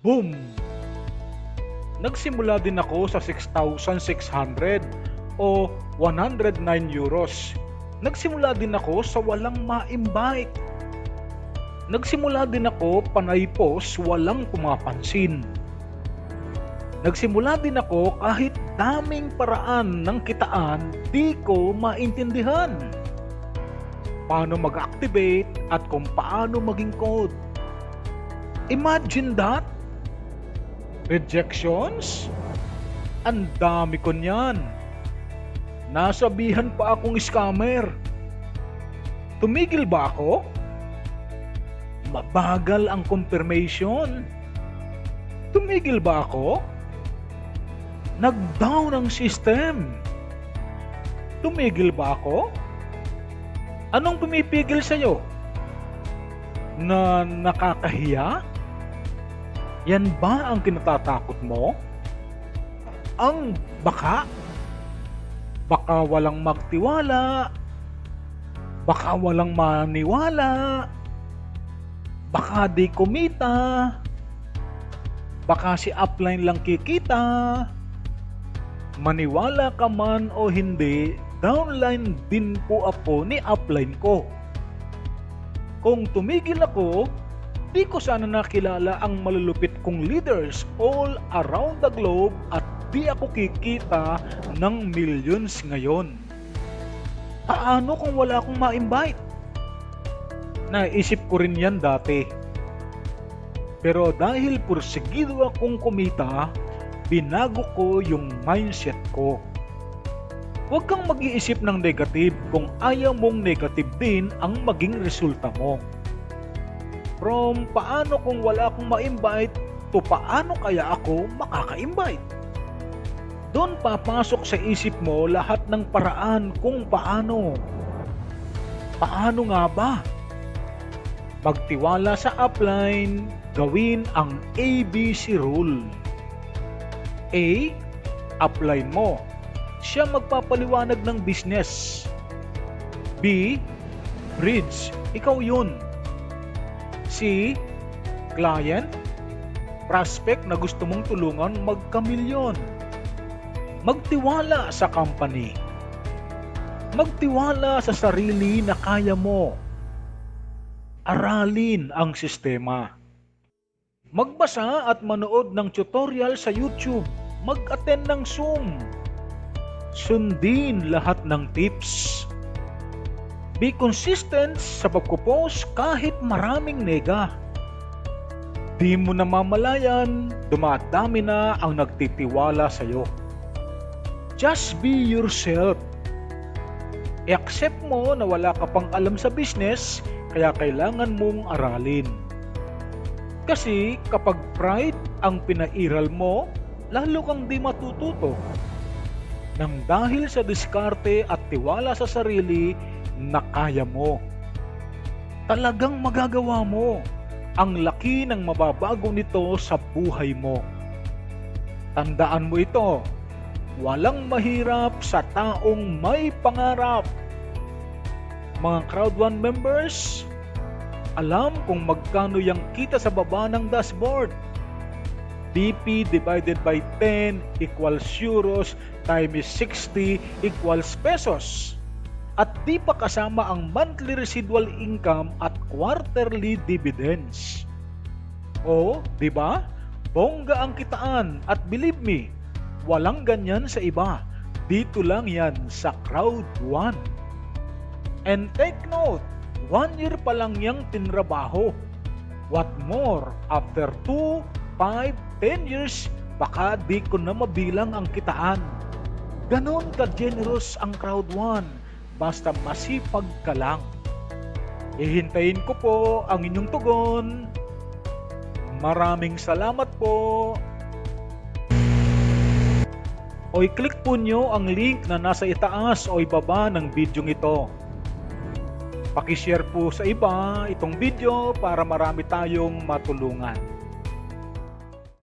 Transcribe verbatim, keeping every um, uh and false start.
Boom! Nagsimula din ako sa six thousand six hundred o one hundred nine euros. Nagsimula din ako sa walang ma-invite. Nagsimula din ako panay post walang pumapansin. Nagsimula din ako kahit daming paraan ng kitaan di ko maintindihan. Paano mag-activate at kung paano maging code. Imagine that! Rejections? Ang dami ko niyan. Nasabihan pa akong scammer. Tumigil ba ako? Mabagal ang confirmation. Tumigil ba ako? Nag-down ang system. Tumigil ba ako? Anong pumipigil sa'yo? Na nakakahiya? Yan ba ang kinatatakot mo? Ang baka? Baka walang magtiwala? Baka walang maniwala? Baka di kumita? Baka si upline lang kikita? Maniwala ka man o hindi, downline din po ako ni upline ko. Kung tumigil ako, di ko sana nakilala ang malulupit kong leaders all around the globe at di ako kikita ng millions ngayon. Paano kung wala akong ma-invite? Naisip ko rin yan dati. Pero dahil pursigido akong kumita, binago ko yung mindset ko. Huwag kang mag-iisip ng negative kung ayaw mong negative din ang maging resulta mo. From paano kung wala akong ma-invite to paano kaya ako makaka-invite. Doon papasok sa isip mo lahat ng paraan kung paano. Paano nga ba? Magtiwala sa upline, gawin ang A B C rule. A. Upline mo. Siya magpapaliwanag ng business. B. Bridge. Ikaw yun. C. Client. Prospect na gusto mong tulungan magkamilyon. Magtiwala sa company. Magtiwala sa sarili na kaya mo. Aralin ang sistema. Magbasa at manood ng tutorial sa YouTube. Mag-attend ng Zoom. Sundin lahat ng tips. Be consistent sa pagpo-post kahit maraming nega. Di mo namamalayan, dumadami na ang nagtitiwala sa'yo. Just be yourself. I-accept mo na wala ka pang alam sa business, kaya kailangan mong aralin. Kasi kapag pride ang pinairal mo, lalo kang di matututo. Nang dahil sa diskarte at tiwala sa sarili na kaya mo. Talagang magagawa mo. Ang laki ng mababago nito sa buhay mo. Tandaan mo ito. Walang mahirap sa taong may pangarap. Mga Crowd One members, alam kung magkano yung kita sa baba ng dashboard. B P divided by ten equals euros times sixty equals pesos. At di pa kasama ang monthly residual income at quarterly dividends. O, di ba? Bongga ang kitaan at believe me, walang ganyan sa iba. Dito lang yan sa Crowd One. And take note, one year pa lang yang tinrabaho. What more, after two, five, ten years, baka di ko na mabilang ang kitaan. Ganon ka-generous ang Crowd One, basta masipag ka lang. Hihintayin ko po ang inyong tugon. Maraming salamat po. O i-click po nyo ang link na nasa itaas o ibaba ng video ito. Pakishare po sa iba itong video para marami tayong matulungan.